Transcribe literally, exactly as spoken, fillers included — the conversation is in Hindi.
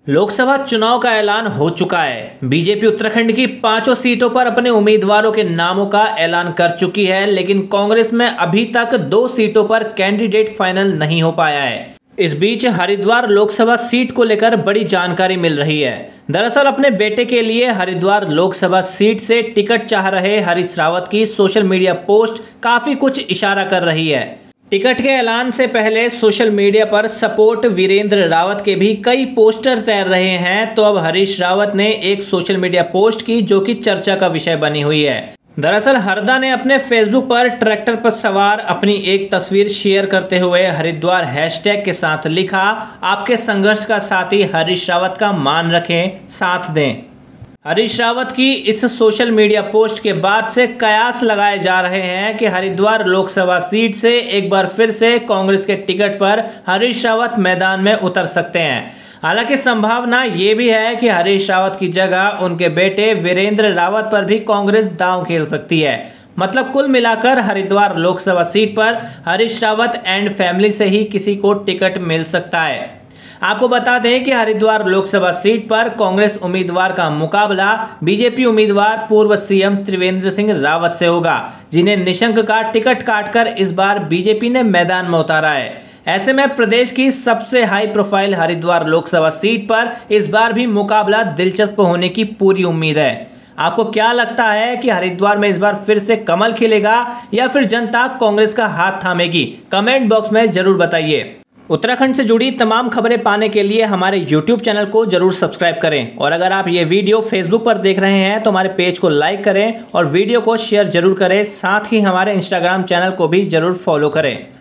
लोकसभा चुनाव का ऐलान हो चुका है। बीजेपी उत्तराखंड की पांचों सीटों पर अपने उम्मीदवारों के नामों का ऐलान कर चुकी है, लेकिन कांग्रेस में अभी तक दो सीटों पर कैंडिडेट फाइनल नहीं हो पाया है। इस बीच हरिद्वार लोकसभा सीट को लेकर बड़ी जानकारी मिल रही है। दरअसल अपने बेटे के लिए हरिद्वार लोकसभा सीट से टिकट चाह रहे हरीश रावत की सोशल मीडिया पोस्ट काफी कुछ इशारा कर रही है। टिकट के ऐलान से पहले सोशल मीडिया पर सपोर्ट वीरेंद्र रावत के भी कई पोस्टर तैर रहे हैं, तो अब हरीश रावत ने एक सोशल मीडिया पोस्ट की जो कि चर्चा का विषय बनी हुई है। दरअसल हरदा ने अपने फेसबुक पर ट्रैक्टर पर सवार अपनी एक तस्वीर शेयर करते हुए हरिद्वार हैशटैग के साथ लिखा, आपके संघर्ष का साथी हरीश रावत का मान रखें, साथ दें। हरीश रावत की इस सोशल मीडिया पोस्ट के बाद से कयास लगाए जा रहे हैं कि हरिद्वार लोकसभा सीट से एक बार फिर से कांग्रेस के टिकट पर हरीश रावत मैदान में उतर सकते हैं। हालांकि संभावना ये भी है कि हरीश रावत की जगह उनके बेटे वीरेंद्र रावत पर भी कांग्रेस दांव खेल सकती है। मतलब कुल मिलाकर हरिद्वार लोकसभा सीट पर हरीश रावत एंड फैमिली से ही किसी को टिकट मिल सकता है। आपको बता दें कि हरिद्वार लोकसभा सीट पर कांग्रेस उम्मीदवार का मुकाबला बीजेपी उम्मीदवार पूर्व सीएम त्रिवेंद्र सिंह रावत से होगा, जिन्हें निशंक का टिकट काटकर इस बार बीजेपी ने मैदान में उतारा है। ऐसे में प्रदेश की सबसे हाई प्रोफाइल हरिद्वार लोकसभा सीट पर इस बार भी मुकाबला दिलचस्प होने की पूरी उम्मीद है। आपको क्या लगता है कि हरिद्वार में इस बार फिर से कमल खिलेगा या फिर जनता कांग्रेस का हाथ थामेगी? कमेंट बॉक्स में जरूर बताइए। उत्तराखंड से जुड़ी तमाम खबरें पाने के लिए हमारे यूट्यूब चैनल को जरूर सब्सक्राइब करें, और अगर आप ये वीडियो फेसबुक पर देख रहे हैं तो हमारे पेज को लाइक करें और वीडियो को शेयर जरूर करें। साथ ही हमारे इंस्टाग्राम चैनल को भी जरूर फॉलो करें।